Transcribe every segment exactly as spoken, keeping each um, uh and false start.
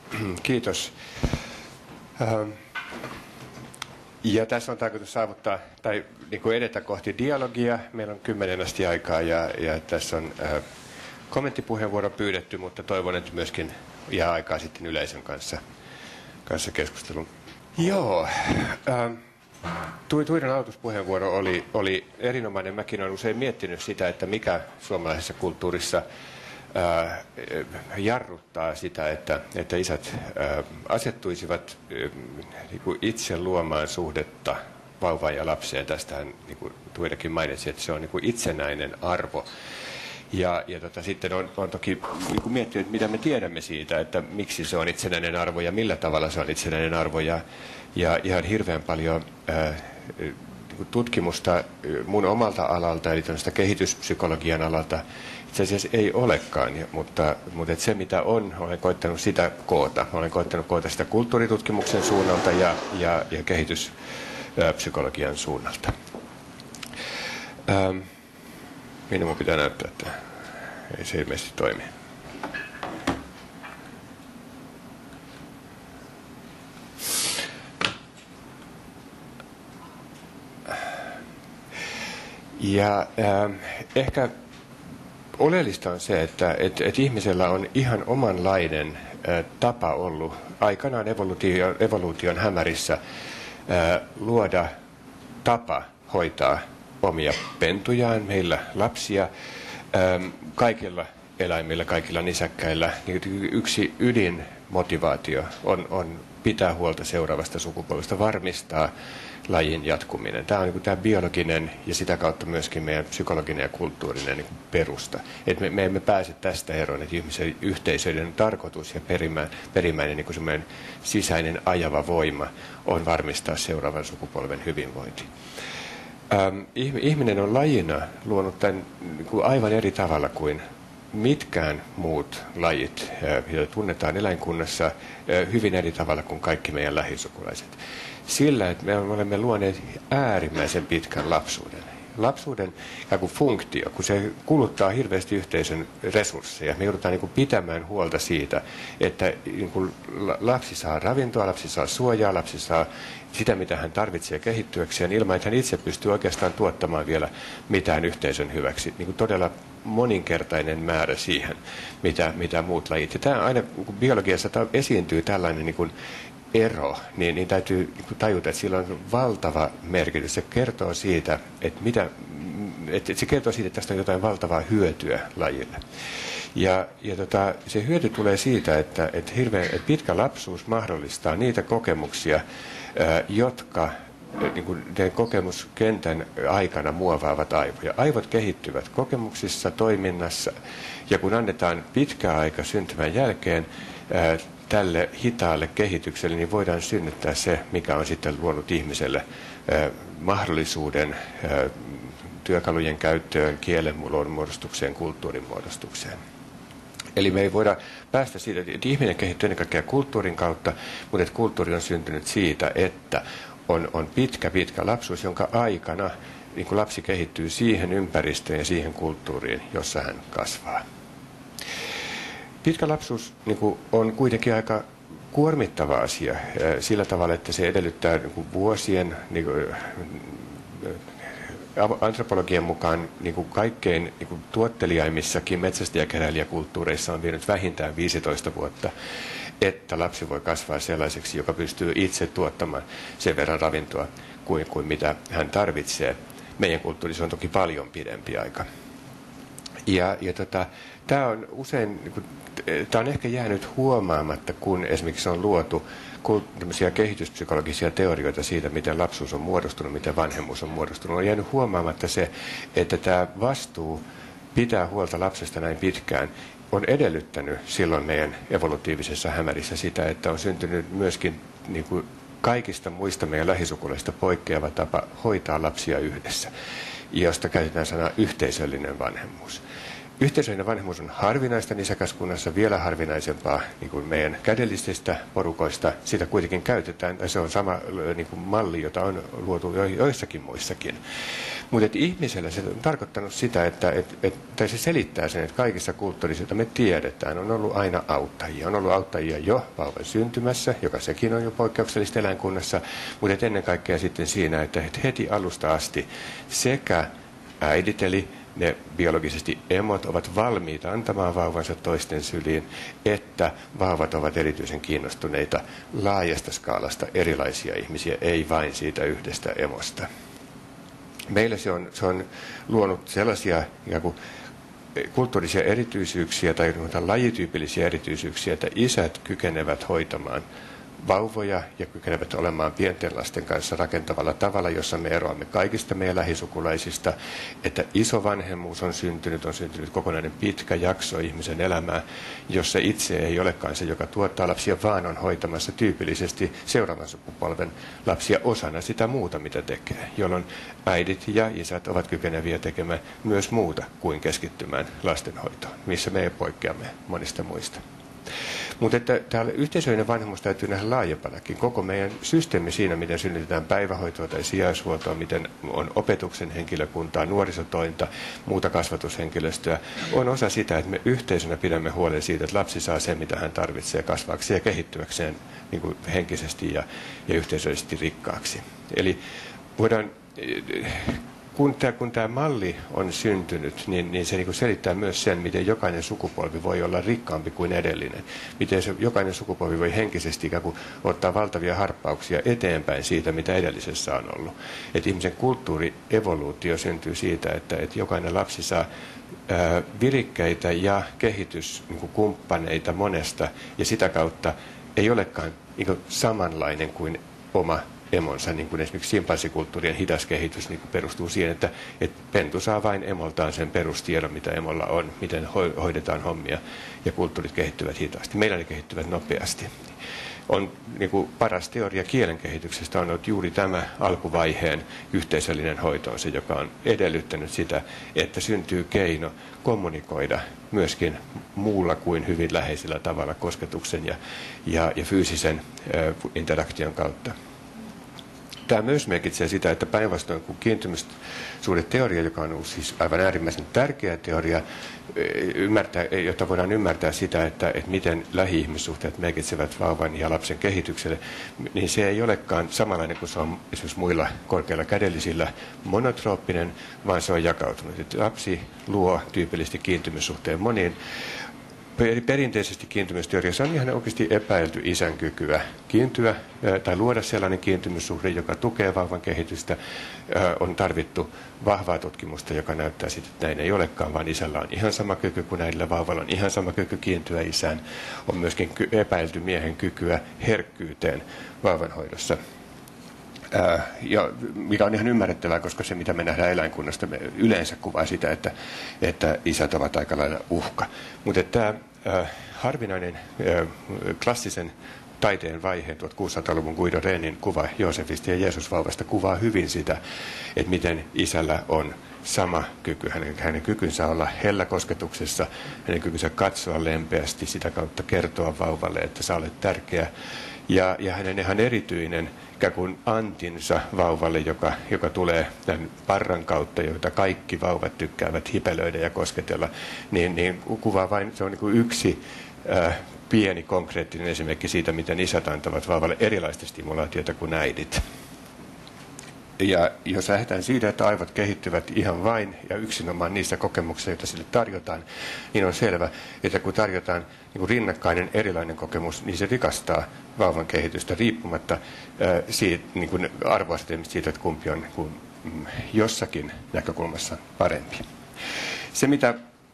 Kiitos. Ja tässä on tarkoitus saavuttaa tai niin kuin edetä kohti dialogia. Meillä on kymmenen asti aikaa ja, ja tässä on äh, kommenttipuheenvuoro pyydetty, mutta toivon, että myöskin jää aikaa sitten yleisön kanssa, kanssa keskusteluun. Joo. Äh, Tuidan aloituspuheenvuoro oli, oli erinomainen. Mäkin olen usein miettinyt sitä, että mikä suomalaisessa kulttuurissa ää, jarruttaa sitä, että, että isät ää, asettuisivat ää, niin kuin itse luomaan suhdetta vauvaan ja lapseen. Tästähän niin kuin Tuidakin mainitsi, että se on niin kuin itsenäinen arvo. Ja, ja tota, sitten on, on toki niin kuin miettinyt, mitä me tiedämme siitä, että miksi se on itsenäinen arvo ja millä tavalla se on itsenäinen arvo. Ja, ja ihan hirveän paljon ää, niin kuin tutkimusta mun omalta alalta, eli kehityspsykologian alalta, itse asiassa ei olekaan. Ja, mutta mutta et se, mitä on, olen koittanut sitä koota. Olen koittanut koota sitä kulttuuritutkimuksen suunnalta ja, ja, ja kehityspsykologian suunnalta. Ähm, Minun pitää näyttää, että ei se ilmeisesti toimi. Ja äh, ehkä oleellista on se, että et, et ihmisellä on ihan omanlainen äh, tapa ollut aikanaan evoluution, evoluution hämärissä äh, luoda tapa hoitaa omia pentujaan, meillä lapsia, ähm, kaikilla eläimillä, kaikilla nisäkkäillä. Yksi ydinmotivaatio on, on pitää huolta seuraavasta sukupolvesta, varmistaa lajin jatkuminen. Tämä on niin kuin tämä biologinen ja sitä kautta myöskin meidän psykologinen ja kulttuurinen niin kuin perusta. Et me, me emme pääse tästä eroon, että ihmisen yhteisöiden tarkoitus ja perimä, perimmäinen niin kuin semmoinen sisäinen ajava voima on varmistaa seuraavan sukupolven hyvinvointi. Ähm, ihminen on lajina luonut tämän niin kuin aivan eri tavalla kuin mitkään muut lajit, joita tunnetaan eläinkunnassa, äh, hyvin eri tavalla kuin kaikki meidän lähisukulaiset. Sillä, että me olemme luoneet äärimmäisen pitkän lapsuuden. Lapsuuden kuin funktio, kun se kuluttaa hirveästi yhteisön resursseja. Me joudutaan niin kuin pitämään huolta siitä, että niin kuin lapsi saa ravintoa, lapsi saa suojaa, lapsi saa sitä, mitä hän tarvitsee kehittyäkseen, ilman että hän itse pystyy oikeastaan tuottamaan vielä mitään yhteisön hyväksi. Niin kuin todella moninkertainen määrä siihen, mitä, mitä muut lajit. Ja tämä aina kun biologiassa esiintyy tällainen niin kuin ero, niin, niin täytyy niin tajuta, että sillä on valtava merkitys. Se kertoo siitä, että, mitä, että se kertoo siitä, että tästä on jotain valtavaa hyötyä lajille. Ja, ja tota, se hyöty tulee siitä, että, että, hirveän, että pitkä lapsuus mahdollistaa niitä kokemuksia, ää, jotka niin kuin kokemuskentän aikana muovaavat aivoja. Aivot kehittyvät kokemuksissa, toiminnassa, ja kun annetaan pitkä aika syntymän jälkeen ää, tälle hitaalle kehitykselle, niin voidaan synnyttää se, mikä on sitten luonut ihmiselle ää, mahdollisuuden ää, työkalujen käyttöön, kielen muodostukseen, kulttuurin muodostukseen. Eli me ei voida päästä siitä, että ihminen kehittyy ennen kaikkea kulttuurin kautta, mutta että kulttuuri on syntynyt siitä, että on, on pitkä, pitkä lapsuus, jonka aikana niin kuin lapsi kehittyy siihen ympäristöön ja siihen kulttuuriin, jossa hän kasvaa. Pitkä lapsuus niin kuin, on kuitenkin aika kuormittava asia sillä tavalla, että se edellyttää niin kuin, vuosien, niin kuin, antropologian mukaan niin kuin kaikkein niin kuin, tuotteliaimmissakin metsästäjäkeräilijäkulttuureissa on vienyt vähintään viisitoista vuotta, että lapsi voi kasvaa sellaiseksi, joka pystyy itse tuottamaan sen verran ravintoa kuin, kuin mitä hän tarvitsee. Meidän kulttuurissa on toki paljon pidempi aika. Ja, ja tota, tämä on usein, niin kuin, tämä on ehkä jäänyt huomaamatta, kun esimerkiksi on luotu kehityspsykologisia teorioita siitä, miten lapsuus on muodostunut, miten vanhemmuus on muodostunut. On jäänyt huomaamatta se, että tämä vastuu pitää huolta lapsesta näin pitkään on edellyttänyt silloin meidän evolutiivisessa hämärissä sitä, että on syntynyt myöskin niin kuin kaikista muista meidän lähisukulaisista poikkeava tapa hoitaa lapsia yhdessä, josta käytetään sanaa yhteisöllinen vanhemmuus. Yhteisöllinen vanhemmuus on harvinaista nisäkäskunnassa, vielä harvinaisempaa niin kuin meidän kädellisistä porukoista. Sitä kuitenkin käytetään, ja se on sama niin kuin malli, jota on luotu joissakin muissakin. Mutta ihmisellä se on tarkoittanut sitä, että et, et, tai se selittää sen, että kaikissa kulttuurissa, joita me tiedetään, on ollut aina auttajia. On ollut auttajia jo vauvan syntymässä, joka sekin on jo poikkeuksellista eläinkunnassa, mutta ennen kaikkea sitten siinä, että heti alusta asti sekä äidit eli ne biologisesti emot ovat valmiita antamaan vauvansa toisten syliin, että vauvat ovat erityisen kiinnostuneita laajasta skaalasta erilaisia ihmisiä, ei vain siitä yhdestä emosta. Meillä se on, se on luonut sellaisia ikään kuin kulttuurisia erityisyyksiä tai lajityypillisiä erityisyyksiä, että isät kykenevät hoitamaan vauvoja ja kykenevät olemaan pienten lasten kanssa rakentavalla tavalla, jossa me eroamme kaikista meidän lähisukulaisista, että isovanhemmuus on syntynyt, on syntynyt kokonainen pitkä jakso ihmisen elämää, jossa itse ei olekaan se, joka tuottaa lapsia, vaan on hoitamassa tyypillisesti seuraavan sukupolven lapsia osana sitä muuta, mitä tekee, jolloin äidit ja isät ovat kykeneviä tekemään myös muuta kuin keskittymään lastenhoitoon, missä me poikkeamme monista muista. Mutta että täällä yhteisöllinen vanhemmuus täytyy nähdä laajempanakin. Koko meidän systeemi siinä, miten synnytetään päivähoitoa tai sijaishuoltoa, miten on opetuksen henkilökuntaa, nuorisotointa, muuta kasvatushenkilöstöä, on osa sitä, että me yhteisönä pidämme huolen siitä, että lapsi saa sen, mitä hän tarvitsee kasvaakseen ja kehittyäkseen niin kuin henkisesti ja, ja yhteisöllisesti rikkaaksi. Eli voidaan... Kun tämä, kun tämä malli on syntynyt, niin, niin se niin kuin selittää myös sen, miten jokainen sukupolvi voi olla rikkaampi kuin edellinen. Miten se, jokainen sukupolvi voi henkisesti ikään kuin ottaa valtavia harppauksia eteenpäin siitä, mitä edellisessä on ollut. Että ihmisen kulttuurievoluutio syntyy siitä, että, että jokainen lapsi saa ää, virikkeitä ja kehityskumppaneita monesta, ja sitä kautta ei olekaan niin kuin samanlainen kuin oma emonsa, niin kuin esimerkiksi simpanssikulttuurien hidas kehitys niin kuin perustuu siihen, että, että pentu saa vain emoltaan sen perustiedon, mitä emolla on, miten hoidetaan hommia, ja kulttuurit kehittyvät hitaasti. Meillä ne kehittyvät nopeasti. On, niin kuin paras teoria kielen kehityksestä on ollut juuri tämä alkuvaiheen yhteisöllinen hoito on se, joka on edellyttänyt sitä, että syntyy keino kommunikoida myöskin muulla kuin hyvin läheisellä tavalla kosketuksen ja, ja, ja fyysisen äh, interaktion kautta. Tämä myös merkitsee sitä, että päinvastoin kuin kiintymyssuhdeteoria, joka on siis aivan äärimmäisen tärkeä teoria, ymmärtää, jotta voidaan ymmärtää sitä, että, että miten lähi-ihmissuhteet merkitsevät vauvan ja lapsen kehitykselle, niin se ei olekaan samanlainen kuin se on esimerkiksi muilla korkeilla kädellisillä monotrooppinen, vaan se on jakautunut. Että lapsi luo tyypillisesti kiintymyssuhteen moniin. Perinteisesti kiintymysteoriassa on ihan oikeasti epäilty isän kykyä kiintyä tai luoda sellainen kiintymyssuhde, joka tukee vauvan kehitystä. On tarvittu vahvaa tutkimusta, joka näyttää sitä, että näin ei olekaan, vaan isällä on ihan sama kyky kuin äidillä, vauvalla on ihan sama kyky kiintyä isään. On myöskin epäilty miehen kykyä herkkyyteen vauvanhoidossa. Ja mikä on ihan ymmärrettävää, koska se, mitä me nähdään eläinkunnasta, me yleensä kuvaa sitä, että, että isät ovat aika lailla uhka. Mutta tämä äh, harvinainen äh, klassisen taiteen vaihe, tuhatkuusisataaluvun Guido Renin kuva Joosefista ja Jeesusvauvasta kuvaa hyvin sitä, että miten isällä on sama kyky, hänen, hänen kykynsä olla helläkosketuksessa, hänen kykynsä katsoa lempeästi, sitä kautta kertoa vauvalle, että sä olet tärkeä. Ja, ja hänen ihan erityinen ikään kuin antinsa vauvalle, joka, joka tulee tämän parran kautta, jota kaikki vauvat tykkäävät hipelöidä ja kosketella, niin, niin kuvaa vain, se on niin kuin yksi äh, pieni konkreettinen esimerkki siitä, miten isät antavat vauvalle erilaista stimulaatiota kuin äidit. Ja jos lähdetään siitä, että aivot kehittyvät ihan vain ja yksinomaan niissä kokemuksissa, joita sille tarjotaan, niin on selvä, että kun tarjotaan niin kuin rinnakkainen erilainen kokemus, niin se rikastaa vauvan kehitystä riippumatta ää, siitä, niin kuin arvoasetelmista siitä, että kumpi on niin kuin, mm, jossakin näkökulmassa parempi. Se, mitä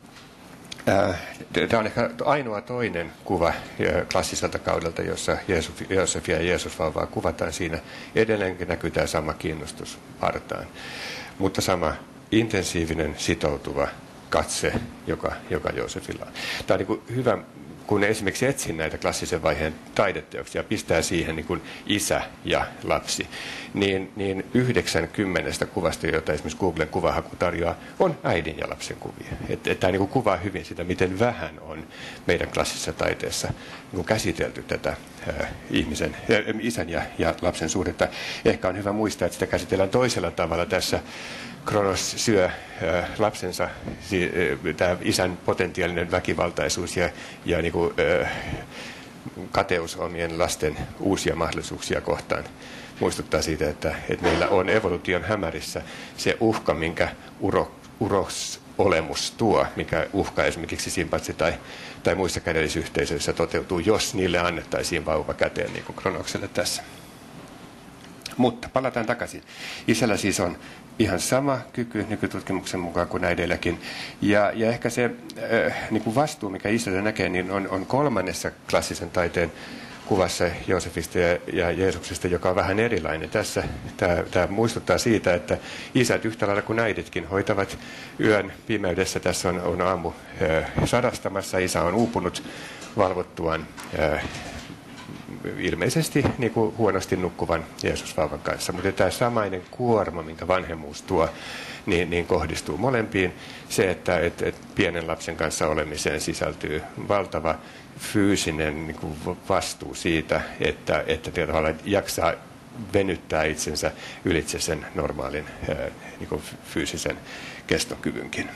Tämä on ehkä ainoa toinen kuva klassiselta kaudelta, jossa Joosef ja Jeesusvauvaa kuvataan. Siinä edelleenkin näkyy tämä sama kiinnostus partaan, mutta sama intensiivinen, sitoutuva katse, joka, joka Joosefilla on. Tämä on niin kuin hyvä kun esimerkiksi etsin näitä klassisen vaiheen taideteoksia, pistää siihen niin kuin isä ja lapsi, niin, niin yhdeksänkymmentä kuvasta, joita esimerkiksi Googlen kuvahaku tarjoaa, on äidin ja lapsen kuvia. Että et tämä niin kuin kuvaa hyvin sitä, miten vähän on meidän klassisessa taiteessa niin kuin käsitelty tätä ää, ihmisen, ää, isän ja, ja lapsen suhdetta. Ehkä on hyvä muistaa, että sitä käsitellään toisella tavalla tässä. Kronos syö äh, lapsensa, äh, tämä isän potentiaalinen väkivaltaisuus ja, ja niin kuin, äh, kateus omien lasten uusia mahdollisuuksia kohtaan muistuttaa siitä, että, että meillä on evoluution hämärissä se uhka, minkä uro, uros-olemus tuo, mikä uhka esimerkiksi simpatsi tai, tai muissa kädellisyhteisöissä toteutuu, jos niille annettaisiin vauva käteen, niin kuin Kronokselle tässä. Mutta palataan takaisin. Isällä siis on ihan sama kyky nykytutkimuksen mukaan kuin äidilläkin. Ja, ja ehkä se äh, niin kuin vastuu, mikä isällä näkee, niin on, on kolmannessa klassisen taiteen kuvassa Joosefista ja, ja Jeesuksesta, joka on vähän erilainen. Tässä tämä muistuttaa siitä, että isät yhtä lailla kuin äiditkin hoitavat yön pimeydessä. Tässä on, on aamu äh, sadastamassa. Isä on uupunut valvottuaan äh, ilmeisesti niin kuin huonosti nukkuvan Jeesusvauvan kanssa. Mutta tämä samainen kuorma, minkä vanhemmuus tuo, niin, niin kohdistuu molempiin. Se, että et, et pienen lapsen kanssa olemiseen sisältyy valtava fyysinen niin kuin vastuu siitä, että, että tavallaan jaksaa venyttää itsensä ylitse sen normaalin ää, niin kuin fyysisen kestokyvynkin.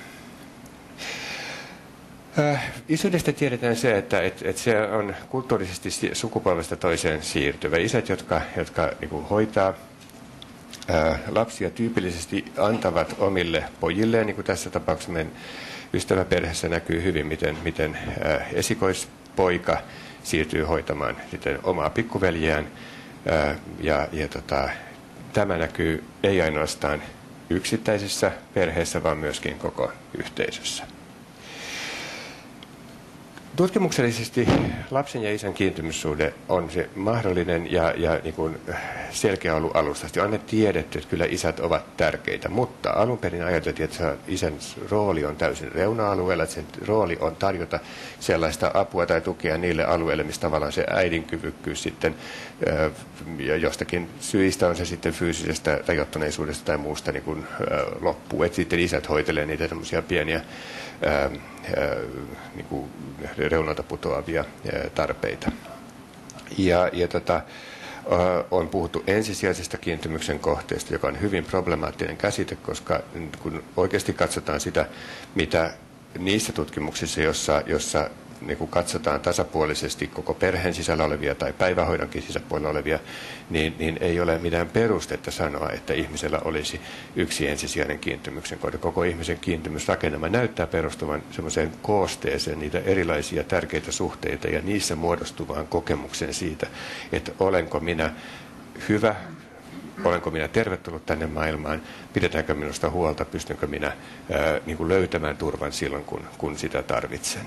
Äh, isyydestä tiedetään se, että et, et se on kulttuurisesti sukupolvesta toiseen siirtyvä. Isät, jotka, jotka niin kuin hoitaa äh, lapsia, tyypillisesti antavat omille pojilleen, niin kuin tässä tapauksessa meidän ystäväperheessä näkyy hyvin, miten, miten äh, esikoispoika siirtyy hoitamaan sitten omaa pikkuveljeään. Äh, ja, ja tota, tämä näkyy ei ainoastaan yksittäisessä perheessä, vaan myöskin koko yhteisössä. Tutkimuksellisesti lapsen ja isän kiintymyssuhde on se mahdollinen ja, ja niin kuin selkeä ollut alusta. On ne tiedetty, että kyllä isät ovat tärkeitä, mutta alun perin ajateltiin, että isän rooli on täysin reuna-alueella, että sen rooli on tarjota sellaista apua tai tukea niille alueille, missä tavallaan se äidinkyvykkyys sitten ja jostakin syistä on se sitten fyysisestä rajoittuneisuudesta tai muusta niin kuin loppuu. Että sitten isät hoitelee niitä tämmöisiä pieniä ää, ää, niin kuin reunalta putoavia ää, tarpeita. Ja, ja tota, ää, on puhuttu ensisijaisesta kiintymyksen kohteesta, joka on hyvin problemaattinen käsite, koska kun oikeasti katsotaan sitä, mitä niissä tutkimuksissa, jossa, jossa niin kun katsotaan tasapuolisesti koko perheen sisällä olevia tai päivähoidonkin sisäpuolella olevia, niin, niin ei ole mitään perustetta sanoa, että ihmisellä olisi yksi ensisijainen kiintymyksen kohde. Koko ihmisen kiintymysrakennelma näyttää perustuvan semmoiseen koosteeseen niitä erilaisia tärkeitä suhteita ja niissä muodostuvaan kokemukseen siitä, että olenko minä hyvä, olenko minä tervetullut tänne maailmaan, pidetäänkö minusta huolta, pystynkö minä ää, niin kuin löytämään turvan silloin, kun, kun sitä tarvitsen.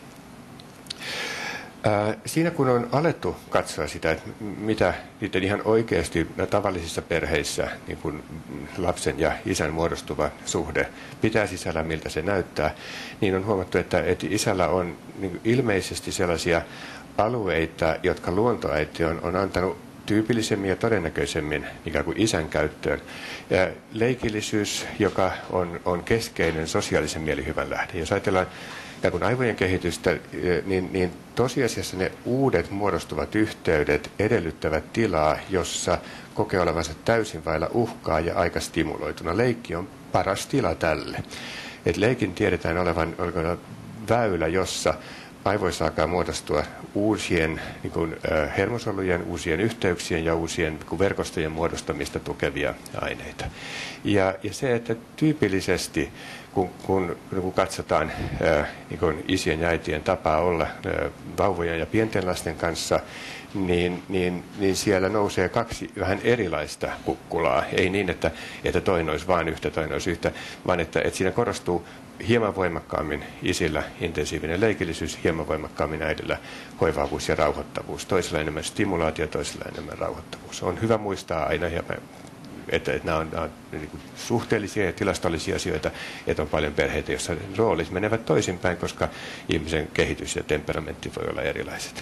Siinä kun on alettu katsoa sitä, että mitä niiden ihan oikeasti tavallisissa perheissä niin kuin lapsen ja isän muodostuva suhde pitää sisällä, miltä se näyttää, niin on huomattu, että, että isällä on niin ilmeisesti sellaisia alueita, jotka luontoäiti on, on antanut tyypillisemmin ja todennäköisemmin ikään kuin isän käyttöön. Ja leikillisyys, joka on, on keskeinen sosiaalisen mielihyvän lähde. Jos ajatellaan ja kun aivojen kehitystä, niin, niin tosiasiassa ne uudet muodostuvat yhteydet edellyttävät tilaa, jossa kokee olevansa täysin vailla uhkaa ja aika stimuloituna. Leikki on paras tila tälle. Et leikin tiedetään olevan, olevan väylä, jossa aivoissa alkaa muodostua uusien niin kuin, äh, hermosolujen, uusien yhteyksien ja uusien niin kuin verkostojen muodostamista tukevia aineita. Ja, ja se, että tyypillisesti kun, kun, kun katsotaan äh, niin kuin isien ja äitien tapaa olla äh, vauvojen ja pienten lasten kanssa, niin, niin, niin siellä nousee kaksi vähän erilaista kukkulaa. Ei niin, että, että toinen olisi vain yhtä, toinen olisi yhtä, vaan että, että siinä korostuu hieman voimakkaammin isillä intensiivinen leikillisyys, hieman voimakkaammin äidillä hoivaavuus ja rauhoittavuus. Toisella enemmän stimulaatio, toisella enemmän rauhoittavuus. On hyvä muistaa aina, ja mä että, että nämä on, nämä on niin kuin suhteellisia ja tilastollisia asioita, että on paljon perheitä, joissa roolit menevät toisinpäin, koska ihmisen kehitys ja temperamentti voi olla erilaiset.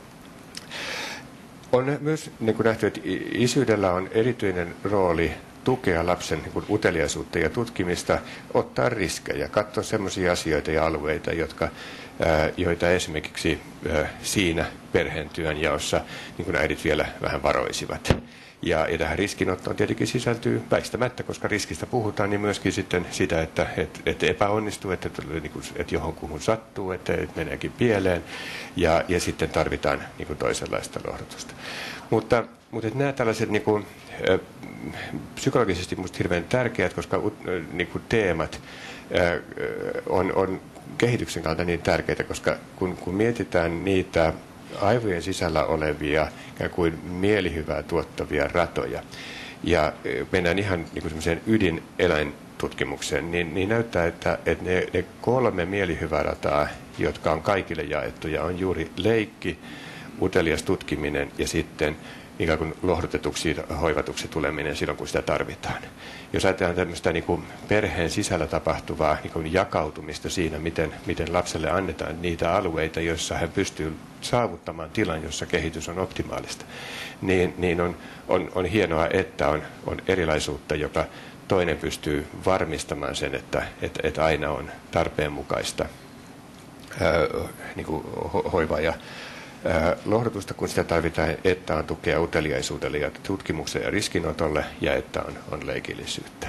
On myös niin kuin nähty, että isyydellä on erityinen rooli tukea lapsen niin kuin uteliaisuutta ja tutkimista, ottaa riskejä, katsoa sellaisia asioita ja alueita, jotka, ää, joita esimerkiksi ää, siinä perheen työnjaossa niin kuin äidit vielä vähän varoisivat. Ja, ja tähän riskinottoon tietenkin sisältyy väistämättä, koska riskistä puhutaan, niin myöskin sitten sitä, että et, et epäonnistuu, että, niin kuin, että johonkuhun sattuu, että, että meneekin pieleen, ja, ja sitten tarvitaan niin kuin toisenlaista lohdutusta. Mutta, mutta että nämä tällaiset niin kuin, äh, psykologisesti minusta hirveän tärkeät, koska äh, niin kuin teemat äh, on, on kehityksen kannalta niin tärkeitä, koska kun, kun mietitään niitä aivojen sisällä olevia ikään kuin mielihyvää tuottavia ratoja, ja mennään ihan niin kuin semmoiseen ydineläintutkimukseen, niin, niin näyttää, että, että ne, ne kolme mielihyvää rataa, jotka on kaikille jaettuja, on juuri leikki, utelias tutkiminen ja sitten ikään kuin lohdutetuksi, hoivatuksi tuleminen silloin, kun sitä tarvitaan. Jos ajatellaan tämmöistä niin kuin perheen sisällä tapahtuvaa niin kuin jakautumista siinä, miten, miten lapselle annetaan niitä alueita, joissa hän pystyy saavuttamaan tilan, jossa kehitys on optimaalista, niin, niin on, on, on hienoa, että on, on erilaisuutta, joka toinen pystyy varmistamaan sen, että, että, että aina on tarpeen mukaista ää, niin kuin ho- hoivaa ja lohdutusta, kun sitä tarvitaan, että on tukea uteliaisuudelle ja tutkimukselle ja riskinotolle, ja että on, on leikillisyyttä.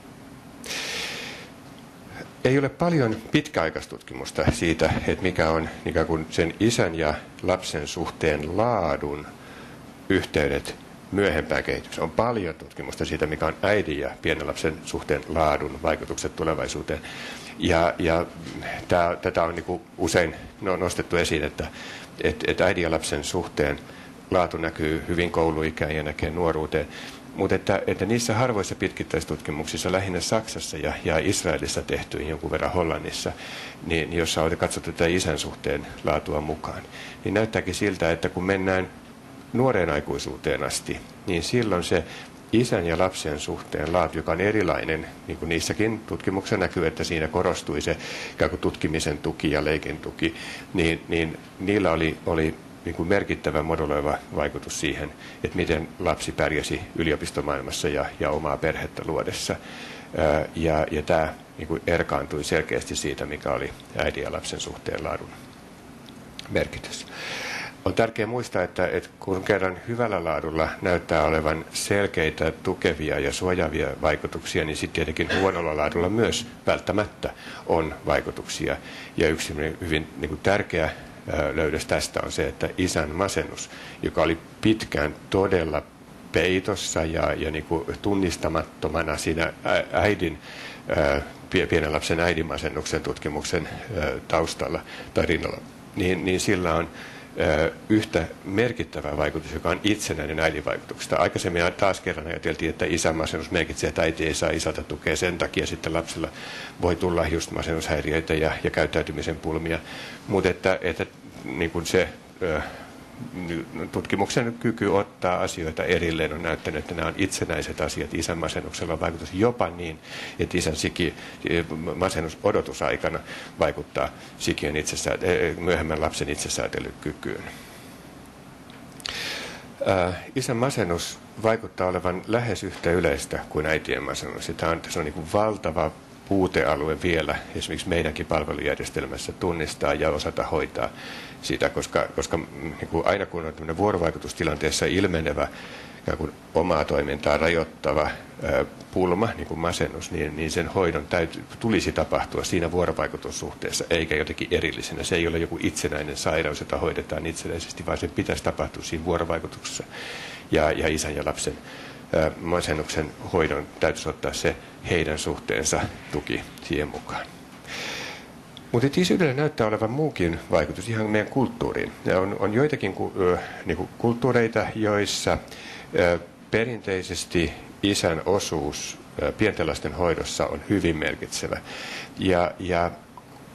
Ei ole paljon pitkäaikaistutkimusta siitä, että mikä on ikään kuin sen isän ja lapsen suhteen laadun yhteydet myöhempään kehitykseen. On paljon tutkimusta siitä, mikä on äidin ja pienen lapsen suhteen laadun vaikutukset tulevaisuuteen. Ja, ja tää, tätä on niin kuin usein no, nostettu esiin, että et, et äidin ja lapsen suhteen laatu näkyy hyvin kouluikään ja näkee nuoruuteen. Mutta että, että niissä harvoissa pitkittäistutkimuksissa, lähinnä Saksassa ja, ja Israelissa tehtyihin, jonkun verran Hollannissa, niin, jossa on katsottu tätä isän suhteen laatua mukaan, niin näyttääkin siltä, että kun mennään nuoreen aikuisuuteen asti, niin silloin se isän ja lapsen suhteen laatu, joka on erilainen, niin kuin niissäkin tutkimuksessa näkyy, että siinä korostui se ikään kuin tutkimisen tuki ja leikin tuki, niin, niin niillä oli, oli niin kuin merkittävä moduloiva vaikutus siihen, että miten lapsi pärjäsi yliopistomaailmassa ja, ja omaa perhettä luodessa. Ää, ja, ja tämä niin kuin erkaantui selkeästi siitä, mikä oli äidin ja lapsen suhteen laadun merkitys. On tärkeää muistaa, että, että kun kerran hyvällä laadulla näyttää olevan selkeitä, tukevia ja suojaavia vaikutuksia, niin sitten tietenkin huonolla laadulla myös välttämättä on vaikutuksia. Ja yksi hyvin niin kuin tärkeä löydös tästä on se, että isän masennus, joka oli pitkään todella peitossa ja, ja niin kuin tunnistamattomana siinä äidin, pienen lapsen äidin masennuksen tutkimuksen taustalla tai rinnalla, niin, niin sillä on yhtä merkittävä vaikutus, joka on itsenäinen äidinvaikutuksesta. Aikaisemmin taas kerran ajateltiin, että isän masennus merkitsee, että äiti ei saa isältä tukea, sen takia sitten lapsella voi tulla just masennushäiriöitä ja, ja käyttäytymisen pulmia. Mutta että, että niin kuin se ö, tutkimuksen kyky ottaa asioita erilleen on näyttänyt, että nämä on itsenäiset asiat. Isän masennuksella on vaikutus jopa niin, että isän siki, masennus odotusaikana vaikuttaa sikien itsessään, myöhemmän lapsen itsesäätelykykyyn. Äh, isän masennus vaikuttaa olevan lähes yhtä yleistä kuin äitien masennus. Tämä on, se on niin kuin valtava puutealue vielä esimerkiksi meidänkin palvelujärjestelmässä tunnistaa ja osata hoitaa sitä, koska, koska niin kuin aina kun on tämmöinen vuorovaikutustilanteessa ilmenevä kun omaa toimintaa rajoittava ää, pulma, niin kuin masennus, niin, niin sen hoidon täytyy, tulisi tapahtua siinä vuorovaikutussuhteessa, eikä jotenkin erillisenä. Se ei ole joku itsenäinen sairaus, jota hoidetaan itsenäisesti, vaan sen pitäisi tapahtua siinä vuorovaikutuksessa. Ja, ja isän ja lapsen ää, masennuksen hoidon täytyisi ottaa se heidän suhteensa tuki siihen mukaan. Mutta isyydellä näyttää olevan muukin vaikutus ihan meidän kulttuuriin. Ja on, on joitakin ku, ö, niinku kulttuureita, joissa ö, perinteisesti isän osuus ö, pienten lasten hoidossa on hyvin merkitsevä. Ja, ja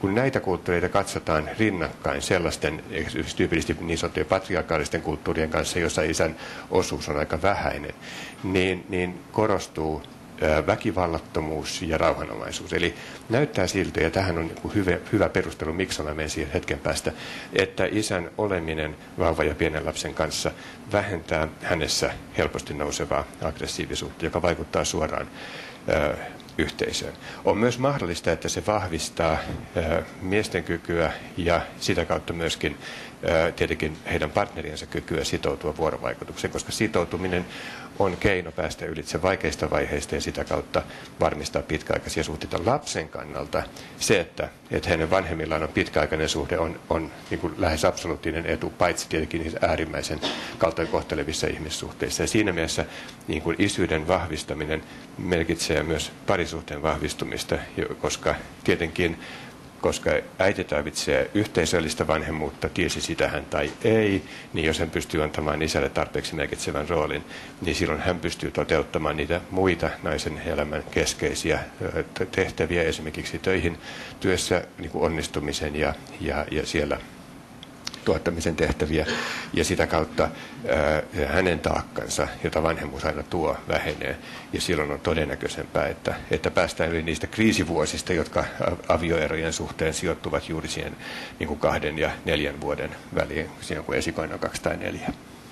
kun näitä kulttuureita katsotaan rinnakkain sellaisten tyypillisesti niin sanottujen patriarkaalisten kulttuurien kanssa, jossa isän osuus on aika vähäinen, niin, niin korostuu väkivallattomuus ja rauhanomaisuus. Eli näyttää siltä, ja tähän on hyvä, hyvä perustelu, miksi olemme siihen hetken päästä, että isän oleminen vauva- ja pienen lapsen kanssa vähentää hänessä helposti nousevaa aggressiivisuutta, joka vaikuttaa suoraan ö, yhteisöön. On myös mahdollista, että se vahvistaa ö, miesten kykyä ja sitä kautta myöskin ö, tietenkin heidän partneriensa kykyä sitoutua vuorovaikutukseen, koska sitoutuminen on keino päästä ylitse vaikeista vaiheista ja sitä kautta varmistaa pitkäaikaisia suhteita lapsen kannalta. Se, että, että hänen vanhemmillaan on pitkäaikainen suhde, on, on niin kuin lähes absoluuttinen etu, paitsi tietenkin niissä äärimmäisen kaltoinkohtelevissa ihmissuhteissa. Ja siinä mielessä niin kuin isyyden vahvistaminen merkitsee myös parisuhteen vahvistumista, koska tietenkin koska äiti tarvitsee yhteisöllistä vanhemmuutta, tiesi sitä hän tai ei, niin jos hän pystyy antamaan isälle tarpeeksi merkitsevän roolin, niin silloin hän pystyy toteuttamaan niitä muita naisen elämän keskeisiä tehtäviä, esimerkiksi töihin, työssä niin kuin onnistumisen ja, ja, ja siellä tuottamisen tehtäviä, ja sitä kautta ää, hänen taakkansa, jota vanhemmuus aina tuo, vähenee. Ja silloin on todennäköisempää, että, että päästään yli niistä kriisivuosista, jotka avioerojen suhteen sijoittuvat juuri siihen niin kuin kahden ja neljän vuoden väliin, siinä kun esikoinen on kaksi tai neljä.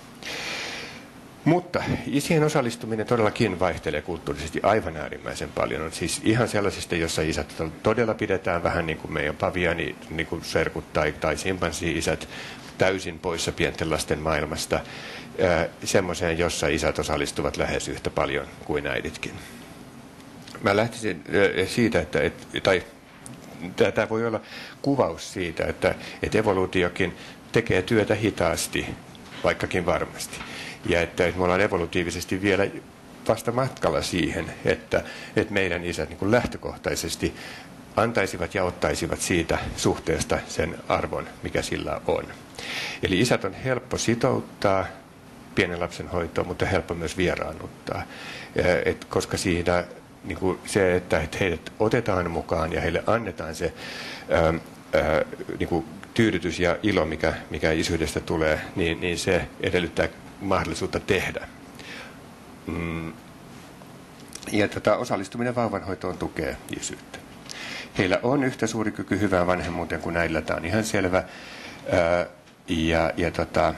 Mutta isien osallistuminen todellakin vaihtelee kulttuurisesti aivan äärimmäisen paljon. On siis ihan sellaisista, jossa isät todella pidetään vähän niin kuin meidän paviani, niin kuin serkut tai, tai simpansi-isät, täysin poissa pienten lasten maailmasta, semmoiseen, jossa isät osallistuvat lähes yhtä paljon kuin äiditkin. Mä lähtisin siitä, että, et, tai tämä voi olla kuvaus siitä, että, että evoluutiokin tekee työtä hitaasti, vaikkakin varmasti. Ja että me ollaan evolutiivisesti vielä vasta matkalla siihen, että, että meidän isät niin kuin lähtökohtaisesti antaisivat ja ottaisivat siitä suhteesta sen arvon, mikä sillä on. Eli isät on helppo sitouttaa pienen lapsen hoitoon, mutta helppo myös vieraannuttaa, et koska siinä niin kuin se, että heidät otetaan mukaan ja heille annetaan se ää, ää, niin kuin tyydytys ja ilo, mikä, mikä isyydestä tulee, niin, niin se edellyttää mahdollisuutta tehdä. Mm. Ja tota, osallistuminen vauvanhoitoon tukee isyyttä. Heillä on yhtä suuri kyky hyvään vanhemmuuteen kuin näillä, tämä on ihan selvä. Ää, ja, ja tota,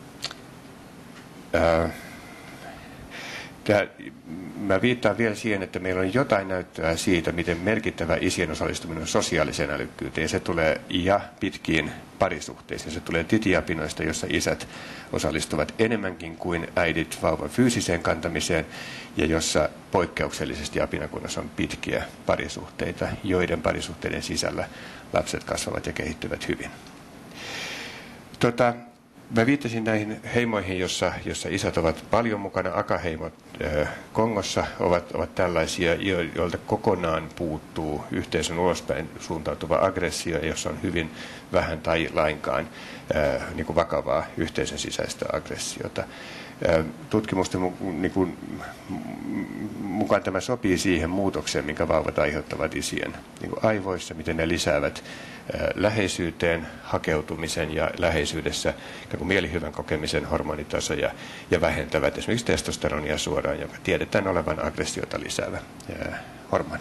ää, tää, mä viittaan vielä siihen, että meillä on jotain näyttöä siitä, miten merkittävä isien osallistuminen on sosiaaliseen älykkyyteen. Se tulee ja pitkiin parisuhteisiin. Se tulee titiapinoista, jossa isät osallistuvat enemmänkin kuin äidit vauvan fyysiseen kantamiseen, ja jossa poikkeuksellisesti apinakunnassa on pitkiä parisuhteita, joiden parisuhteiden sisällä lapset kasvavat ja kehittyvät hyvin. Tota, Mä viittasin näihin heimoihin, jossa, jossa isät ovat paljon mukana. Akaheimot äh, Kongossa ovat, ovat tällaisia, joilta kokonaan puuttuu yhteisön ulospäin suuntautuva aggressio, jossa on hyvin vähän tai lainkaan äh, niin kuin vakavaa yhteisön sisäistä aggressiota. Äh, tutkimusten mu, niin kuin, mukaan tämä sopii siihen muutokseen, minkä vauvat aiheuttavat isien niin kuin aivoissa, miten ne lisäävät läheisyyteen hakeutumisen ja läheisyydessä mielihyvän kokemisen hormonitasoja ja vähentävät esimerkiksi testosteronia suoraan, joka tiedetään olevan aggressiota lisäävä ää, hormoni.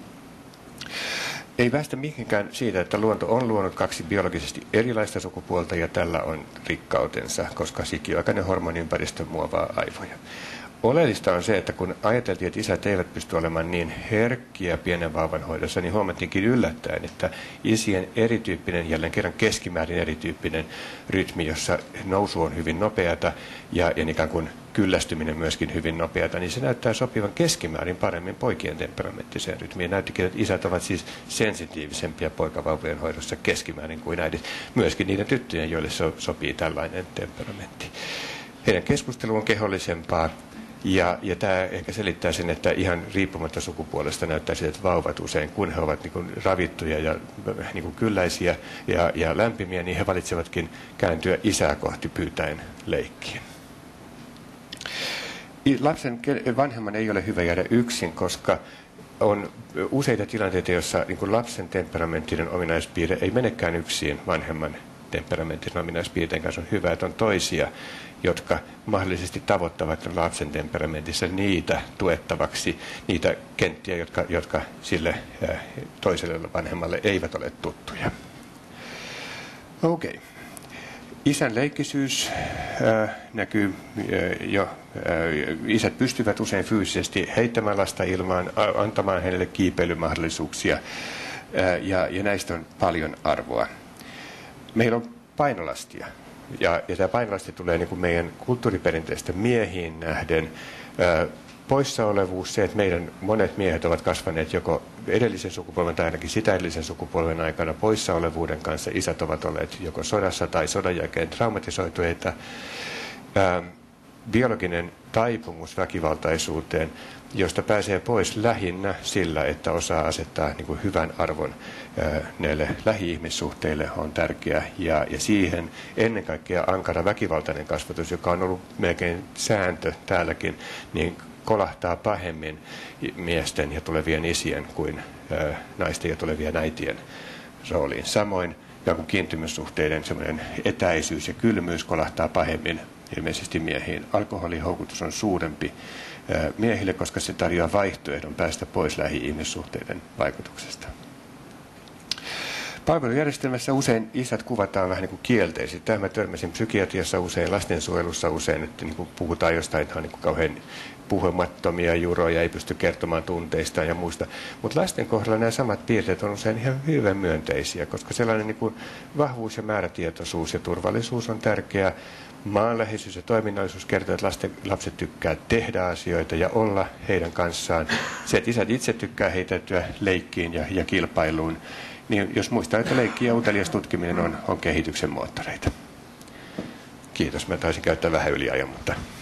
Ei päästä mihinkään siitä, että luonto on luonut kaksi biologisesti erilaista sukupuolta ja tällä on rikkautensa, koska sikiöaikainen hormoniympäristö muovaa aivoja. Oleellista on se, että kun ajateltiin, että isät eivät pysty olemaan niin herkkiä pienen vauvan hoidossa, niin huomattiinkin yllättäen, että isien erityyppinen, jälleen kerran keskimäärin erityyppinen rytmi, jossa nousu on hyvin nopeata ja, ja ikään kuin kyllästyminen myöskin hyvin nopeata, niin se näyttää sopivan keskimäärin paremmin poikien temperamenttiseen rytmiin. Näyttikin, että isät ovat siis sensitiivisempia poikavauvojen hoidossa keskimäärin kuin äidit, myöskin niiden tyttöjen, joille so, sopii tällainen temperamentti. Heidän keskustelu on kehollisempaa. Ja, ja tämä ehkä selittää sen, että ihan riippumatta sukupuolesta näyttää siltä, että vauvat usein, kun he ovat niin kuin ravittuja ja niin kuin kylläisiä ja, ja lämpimiä, niin he valitsevatkin kääntyä isää kohti pyytäen leikkiä. Lapsen vanhemman ei ole hyvä jäädä yksin, koska on useita tilanteita, joissa niin kuin lapsen temperamenttinen ominaispiirre ei menekään yksin vanhemman temperamenttisen ominaispiirteen kanssa. On hyvä, että on toisia, jotka mahdollisesti tavoittavat lapsen temperamentissa niitä tuettavaksi, niitä kenttiä, jotka, jotka sille toiselle vanhemmalle eivät ole tuttuja. Okei. Okay. Isän leikkisyys äh, näkyy äh, jo. Äh, isät pystyvät usein fyysisesti heittämään lasta ilmaan, a- antamaan hänelle kiipeilymahdollisuuksia, äh, ja, ja näistä on paljon arvoa. Meillä on painolastia, ja, ja tämä painolasti tulee niin kuin meidän kulttuuriperinteistä miehiin nähden. Äh, Poissaolevuus, se, että meidän monet miehet ovat kasvaneet joko edellisen sukupolven tai ainakin sitä edellisen sukupolven aikana poissaolevuuden kanssa. Isät ovat olleet joko sodassa tai sodan jälkeen traumatisoituneita. Ää, biologinen taipumus väkivaltaisuuteen, josta pääsee pois lähinnä sillä, että osaa asettaa niin kuin hyvän arvon ää, näille lähi-ihmissuhteille, on tärkeä. Ja, ja siihen ennen kaikkea ankara väkivaltainen kasvatus, joka on ollut melkein sääntö täälläkin, niin kolahtaa pahemmin miesten ja tulevien isien kuin ä, naisten ja tulevien äitien rooliin. Samoin jonkun kiintymyssuhteiden semmoinen etäisyys ja kylmyys kolahtaa pahemmin ilmeisesti miehiin. Alkoholihoukutus on suurempi ä, miehille, koska se tarjoaa vaihtoehdon päästä pois lähi-ihmissuhteiden vaikutuksesta. Palvelujärjestelmässä usein isät kuvataan vähän niin kuin kielteisesti. Tähän mä törmäsin psykiatriassa usein, lastensuojelussa usein, että niin kuin puhutaan jostain, että on niin kuin kauhean puhumattomia juroja, ei pysty kertomaan tunteistaan ja muista. Mutta lasten kohdalla nämä samat piirteet on usein ihan hyvin myönteisiä, koska sellainen niin kuin vahvuus ja määrätietoisuus ja turvallisuus on tärkeää. Maanläheisyys ja toiminnallisuus kertoo, että lasten, lapset tykkää tehdä asioita ja olla heidän kanssaan. Se, että isät itse tykkää heitäytyä leikkiin ja, ja kilpailuun, niin jos muistaa, että leikki ja utelias tutkiminen on, on kehityksen moottoreita. Kiitos, mä taisin käyttää vähän yliajan, mutta